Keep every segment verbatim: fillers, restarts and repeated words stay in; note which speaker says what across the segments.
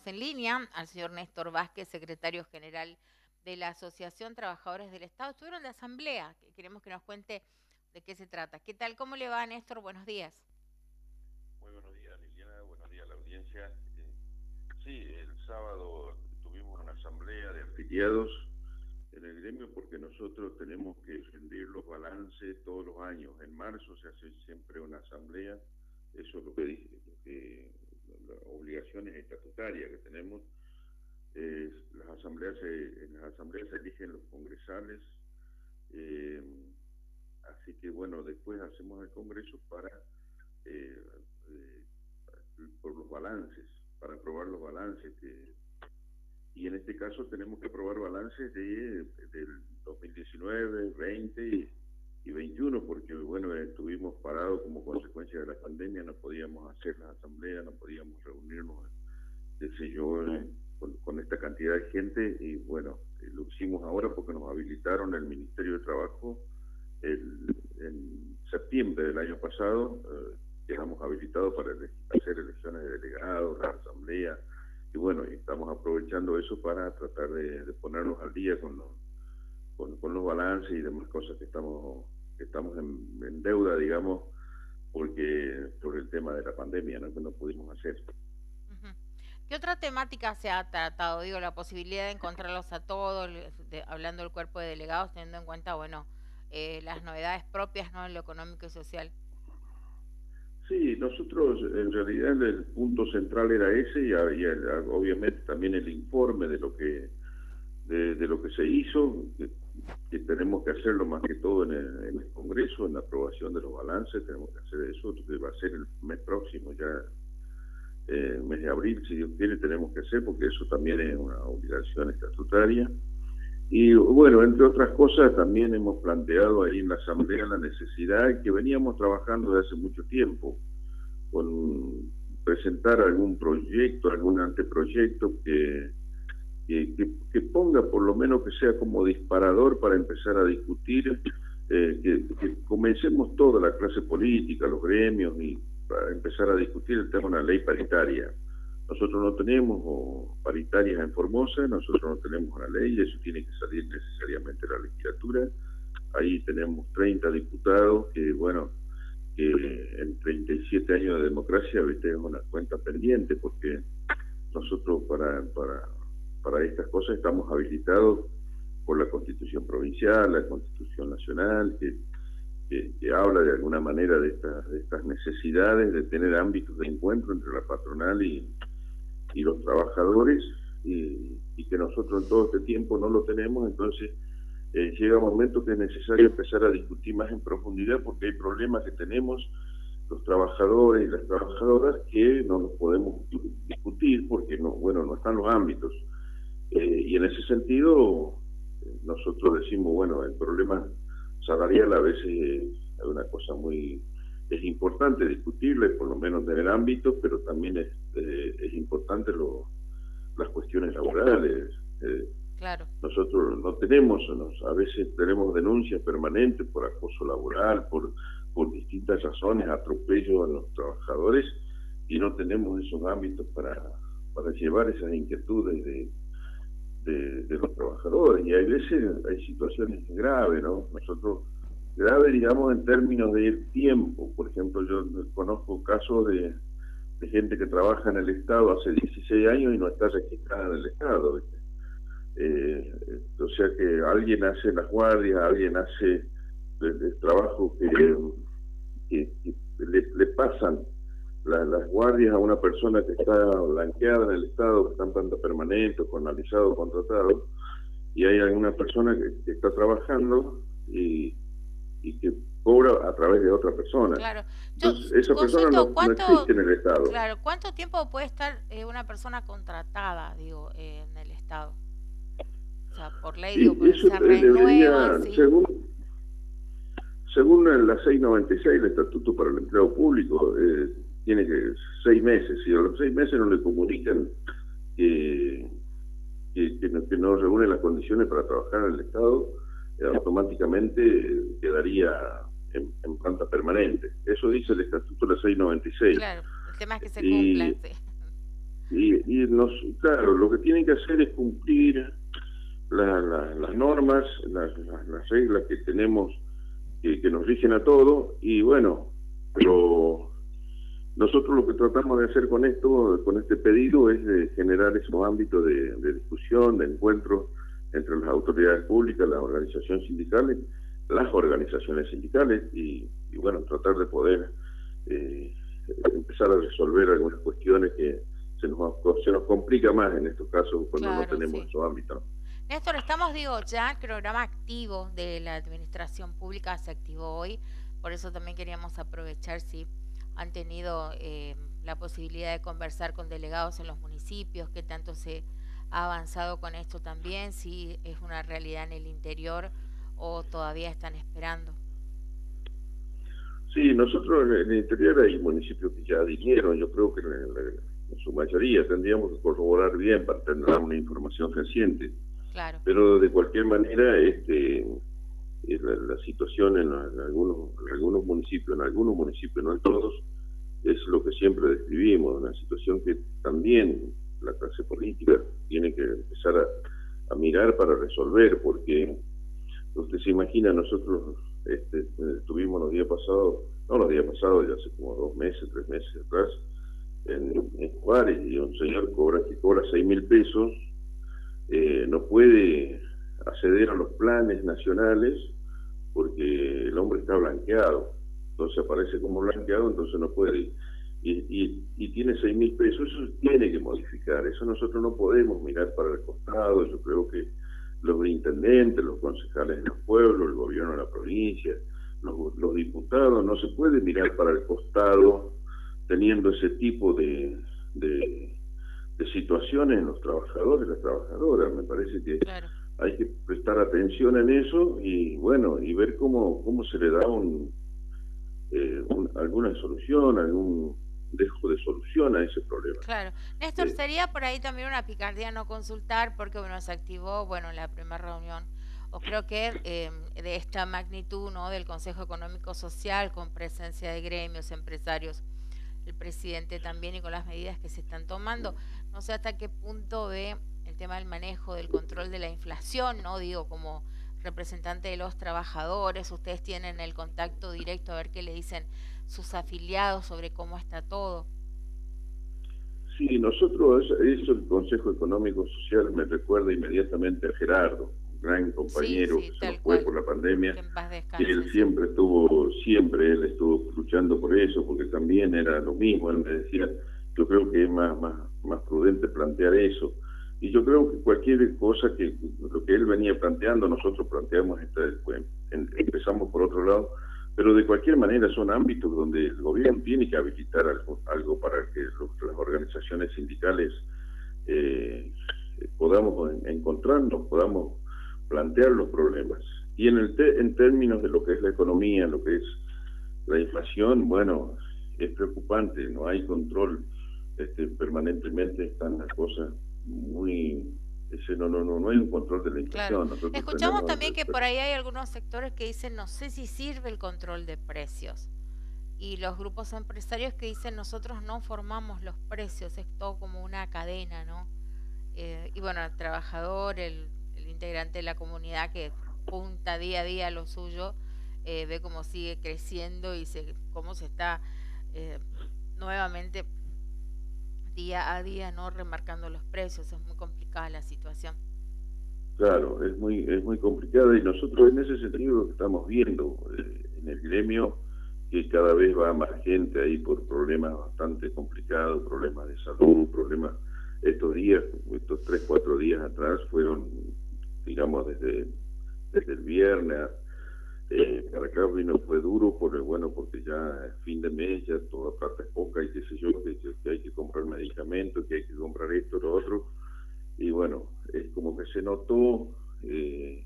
Speaker 1: tenemos en línea al señor Néstor Vázquez, secretario general de la Asociación Trabajadores del Estado. Estuvieron de asamblea, que queremos que nos cuente de qué se trata. ¿Qué tal? ¿Cómo le va, Néstor? Buenos días.
Speaker 2: Muy buenos días, Liliana. Buenos días a la audiencia. Eh, sí, el sábado tuvimos una asamblea de afiliados en el gremio porque nosotros tenemos que rendir los balances todos los años. En marzo se hace siempre una asamblea. Eso es lo que dice, lo que, las obligaciones estatutarias que tenemos. Eh, las asambleas se, en las asambleas se eligen los congresales. Eh, así que bueno, después hacemos el congreso para eh, eh, por los balances, para aprobar los balances. Que, y en este caso tenemos que aprobar balances de, del dos mil diecinueve, veinte y, y veintiuno, porque bueno, estuvimos parados como consecuencia de la pandemia, no podíamos hacer las asambleas, no podíamos reunirnos, qué sé yo, eh, con, con esta cantidad de gente, y bueno, eh, lo hicimos ahora porque nos habilitaron el Ministerio de Trabajo el, en septiembre del año pasado. eh, quedamos habilitados para ele hacer elecciones de delegados, la asamblea, y bueno, y estamos aprovechando eso para tratar de, de ponernos al día con los, con, con los balances y demás cosas que estamos, que estamos en, en deuda, digamos, porque por el tema de la pandemia, ¿no?, que no pudimos hacer.
Speaker 1: Uh-huh. ¿Qué otra temática se ha tratado? Digo, la posibilidad de encontrarlos a todos, de, hablando del cuerpo de delegados, teniendo en cuenta, bueno, eh, las novedades propias, ¿no?, en lo económico y social.
Speaker 2: Sí, nosotros en realidad el punto central era ese, y, y obviamente también el informe de lo que de, de lo que se hizo, que, que tenemos que hacerlo más que todo en el, en el Congreso, en la aprobación de los balances. Tenemos que hacer eso, que va a ser el mes próximo, ya eh, el mes de abril, si Dios quiere, tenemos que hacer, porque eso también es una obligación estatutaria. Y bueno, entre otras cosas, también hemos planteado ahí en la Asamblea la necesidad que veníamos trabajando desde hace mucho tiempo, con presentar algún proyecto, algún anteproyecto que, que, que, que ponga, por lo menos que sea como disparador para empezar a discutir, eh, que, que comencemos toda la clase política, los gremios, y para empezar a discutir el tema de una ley paritaria. Nosotros no tenemos paritarias en Formosa, nosotros no tenemos una ley, eso tiene que salir necesariamente de la legislatura. Ahí tenemos treinta diputados que, bueno, que en treinta y siete años de democracia, viste, es una cuenta pendiente, porque nosotros para, para, para estas cosas estamos habilitados por la Constitución Provincial, la Constitución Nacional, que, que, que habla de alguna manera de, esta, de estas necesidades de tener ámbitos de encuentro entre la patronal y y los trabajadores, y, y que nosotros en todo este tiempo no lo tenemos. Entonces eh, llega un momento que es necesario empezar a discutir más en profundidad, porque hay problemas que tenemos los trabajadores y las trabajadoras que no los podemos discutir porque no, bueno, no están los ámbitos. Eh, y en ese sentido nosotros decimos, bueno, el problema salarial a veces es una cosa muy... es importante discutirle, por lo menos en el ámbito, pero también es, eh, es importante lo, las cuestiones laborales. Eh,
Speaker 1: claro.
Speaker 2: Nosotros no tenemos, nos, a veces tenemos denuncias permanentes por acoso laboral, por, por distintas razones, atropello a los trabajadores, y no tenemos esos ámbitos para, para llevar esas inquietudes de, de, de los trabajadores. Y hay veces hay situaciones graves, ¿no? Nosotros grave, digamos, en términos de tiempo. Por ejemplo, yo conozco casos de, de gente que trabaja en el Estado hace dieciséis años y no está registrada en el Estado, ¿viste? Eh, o sea que alguien hace las guardias, alguien hace el, el trabajo que, que, que le, le pasan la, las guardias a una persona que está blanqueada en el Estado, que está en planta permanente, conalizado, contratado, y hay alguna persona que, que está trabajando y y que cobra a través de otra persona.
Speaker 1: Claro. Yo
Speaker 2: Entonces, esa
Speaker 1: consulto,
Speaker 2: persona no, no existe en el Estado.
Speaker 1: Claro, ¿cuánto tiempo puede estar eh, una persona contratada, digo, eh, en el Estado? O sea, por ley, digo, porque
Speaker 2: eso
Speaker 1: se renuevan,
Speaker 2: debería,
Speaker 1: ¿sí?
Speaker 2: según, según la seiscientos noventa y seis, el Estatuto para el Empleo Público, eh, tiene que seis meses. Si a los seis meses no le comunican que, que, que, no, que no reúne las condiciones para trabajar en el Estado, automáticamente quedaría en, en planta permanente. Eso dice el Estatuto de la seiscientos noventa y seis.
Speaker 1: Claro, el tema es que se cumplan, sí.
Speaker 2: y, y nos, claro, lo que tienen que hacer es cumplir la, la, las normas, las, las, las reglas que tenemos, que, que nos rigen a todos, y bueno, pero nosotros lo que tratamos de hacer con esto, con este pedido, es de generar esos ámbitos de, de discusión, de encuentro entre las autoridades públicas, las organizaciones sindicales, las organizaciones sindicales, y, y bueno, tratar de poder eh, empezar a resolver algunas cuestiones que se nos, se nos complica más en estos casos cuando
Speaker 1: Claro,
Speaker 2: no tenemos
Speaker 1: sí.
Speaker 2: esos ámbitos.
Speaker 1: Néstor, estamos, digo, ya el programa activo de la administración pública se activó hoy, por eso también queríamos aprovechar si han tenido eh, la posibilidad de conversar con delegados en los municipios, qué tanto se ha avanzado con esto también, si es una realidad en el interior o todavía están esperando.
Speaker 2: Sí, nosotros en el interior hay municipios que ya dijeron, yo creo que en, en, en su mayoría tendríamos que corroborar bien para tener una información reciente.
Speaker 1: Claro.
Speaker 2: Pero de cualquier manera, este, la, la situación en, en, algunos, en algunos municipios, en algunos municipios, no en todos, es lo que siempre describimos, una situación que también la clase política tiene que empezar a, a mirar para resolver, porque usted se imagina, nosotros este, estuvimos los días pasados, no los días pasados, ya hace como dos meses, tres meses atrás, en, en Juárez, y un señor cobra que cobra seis mil pesos, eh, no puede acceder a los planes nacionales porque el hombre está blanqueado, entonces aparece como blanqueado, entonces no puede, y, y, y tiene seis mil pesos, eso tiene que modificar, eso nosotros no podemos mirar para el costado. Yo creo que los intendentes, los concejales de los pueblos, el gobierno de la provincia, los, los diputados, no se puede mirar para el costado teniendo ese tipo de, de, de situaciones en los trabajadores y las trabajadoras. Me parece que claro, hay que prestar atención en eso y bueno, y ver cómo, cómo se le da un, eh, un, alguna solución, algún dejo de solución a ese problema.
Speaker 1: Claro. Néstor, eh, sería por ahí también una picardía no consultar, porque bueno, se activó, bueno, la primera reunión, o creo que eh, de esta magnitud, ¿no?, del Consejo Económico Social, con presencia de gremios, empresarios, el presidente también, y con las medidas que se están tomando. No sé hasta qué punto ve el tema del manejo, del control de la inflación, ¿no? Digo, como representante de los trabajadores, ustedes tienen el contacto directo a ver qué le dicen sus afiliados sobre cómo está todo.
Speaker 2: Sí, nosotros, eso el Consejo Económico Social me recuerda inmediatamente a Gerardo, un gran compañero, sí, sí, que se nos fue por la pandemia, que él sí. siempre estuvo, siempre él estuvo luchando por eso, porque también era lo mismo, él me decía, yo creo que es más, más, más prudente plantear eso, y yo creo que cualquier cosa que, lo que él venía planteando, nosotros planteamos, esta, empezamos por otro lado, pero de cualquier manera son ámbitos donde el gobierno tiene que habilitar algo, algo para que los, las organizaciones sindicales eh, podamos encontrarnos, podamos plantear los problemas. Y en, el te, en términos de lo que es la economía, lo que es la inflación, bueno, es preocupante, no hay control, este, permanentemente están las cosas muy... Ese no, no, no, no hay un control de la inflación.
Speaker 1: Claro. Escuchamos también que por ahí hay algunos sectores que dicen no sé si sirve el control de precios, y los grupos empresarios que dicen nosotros no formamos los precios, es todo como una cadena, ¿no? Eh, y bueno, el trabajador, el, el integrante de la comunidad que punta día a día lo suyo, eh, ve cómo sigue creciendo y se, cómo se está eh, nuevamente día a día, no remarcando los precios. Es muy complicada la situación.
Speaker 2: Claro, es muy es muy complicada, y nosotros en ese sentido lo que estamos viendo eh, en el gremio, que cada vez va más gente ahí por problemas bastante complicados, problemas de salud, problemas. Estos días, estos tres, cuatro días atrás fueron, digamos, desde, desde el viernes, eh, para acá vino, fue duro, porque, bueno, porque ya es fin de mes, ya toda plata es poca, y qué sé yo, que, que hay que comprar medicamentos, que hay que comprar esto, lo otro, y bueno, es como que se notó eh,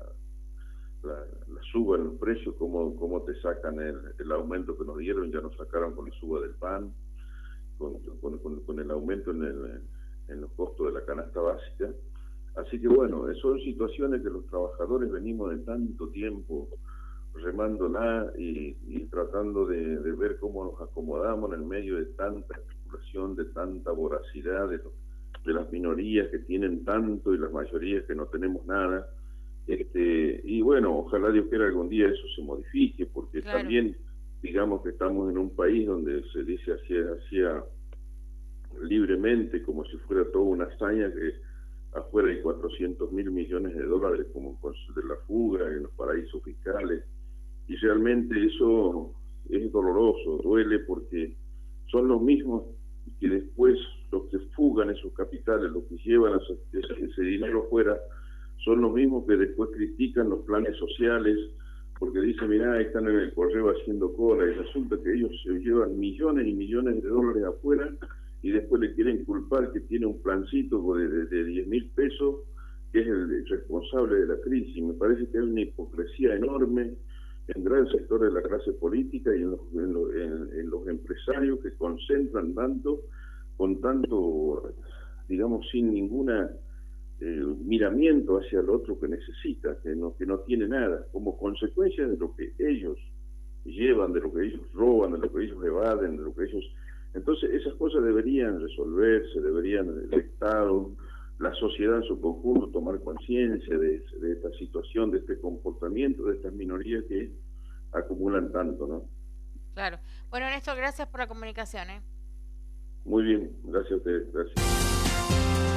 Speaker 2: la, la, la suba en los precios, cómo, cómo te sacan el, el aumento que nos dieron, ya nos sacaron con la suba del pan, con, con, con, con el aumento en, el, en los costos de la canasta básica. Así que bueno, son situaciones que los trabajadores venimos de tanto tiempo remándola y, y tratando de, de ver cómo nos acomodamos en el medio de tanta especulación, de tanta voracidad, de, de las minorías que tienen tanto y las mayorías que no tenemos nada. Este, y bueno, ojalá Dios quiera algún día eso se modifique, porque
Speaker 1: Claro.
Speaker 2: también, digamos que estamos en un país donde se dice hacia, hacia libremente, como si fuera toda una hazaña, que afuera hay cuatrocientos mil millones de dólares como de la fuga en los paraísos fiscales, y realmente eso es doloroso, duele, porque son los mismos que después, los que fugan esos capitales, los que llevan ese, ese dinero afuera, son los mismos que después critican los planes sociales, porque dicen, mirá, están en el correo haciendo cola, y resulta que ellos se llevan millones y millones de dólares afuera, y después le quieren culpar que tiene un plancito de, de, de diez mil pesos, que es el responsable de la crisis. Me parece que hay una hipocresía enorme en gran sector de la clase política y en los, en los, en, en los empresarios que concentran tanto, con tanto, digamos, sin ninguna eh, miramiento hacia el otro que necesita, que no, que no tiene nada, como consecuencia de lo que ellos llevan, de lo que ellos roban, de lo que ellos evaden, de lo que ellos... Entonces esas cosas deberían resolverse, deberían el Estado, la sociedad en su conjunto tomar conciencia de, de esta situación, de este comportamiento, de estas minorías que acumulan tanto, ¿no?
Speaker 1: Claro. Bueno, Néstor, gracias por la comunicación, ¿eh?
Speaker 2: Muy bien, gracias a ustedes, gracias.